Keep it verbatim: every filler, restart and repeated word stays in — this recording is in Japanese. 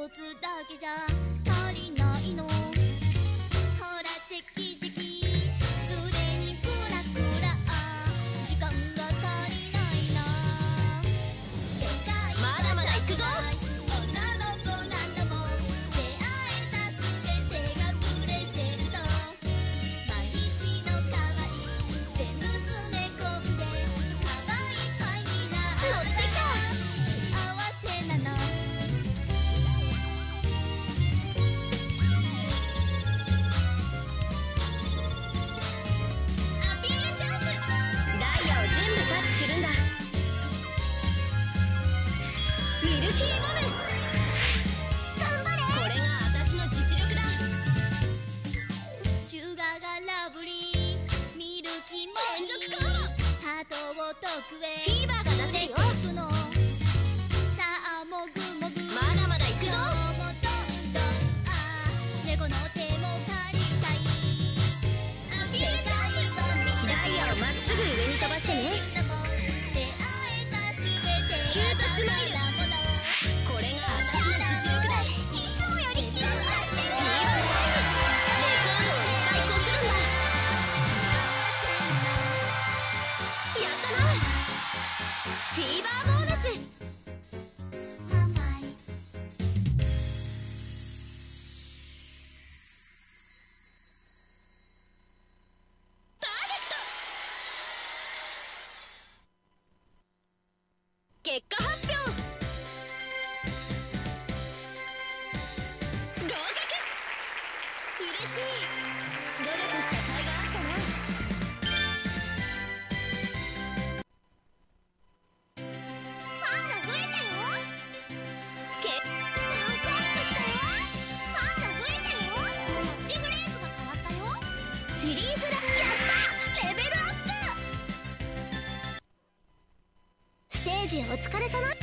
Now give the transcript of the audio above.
一つだけじゃ足りないの。ほらチェキチキすでにクラクラ時間が足りないな。世界まだまだ行くぞ。女の子なんだもん。出会えたすべてがプレゼント。毎日の可愛い全部詰め込んでカバンいっぱいになるんだ。幸せなの。アピールチャンス。ダイヤを全部タッチするんだ。ミルキーボム頑張れ。これが私の実力だ。シュガーがラブリーミルキーモニーハートを遠くへフィーバーが出せるよ。さあもぐもぐまだまだ行くぞ。今日もどんどんあー猫の手も借りたい。世界を見ダイヤをまっすぐ上に飛ばしてね。出会えたすべてキュートスマイル。これが私の実力だ。いつもよりキュートしてる。レコードを開講するんだ。やったな。フィーバーボーナス。マンバイパーフェクト。結果発表。合格。嬉しい。努力した甲斐があったな。ファンが増えたよ。けランクアップしたよ。ファンが増えたよ。キャッチフレーズが変わったよ。シリーズラやったレベルアップ。ステージお疲れ様。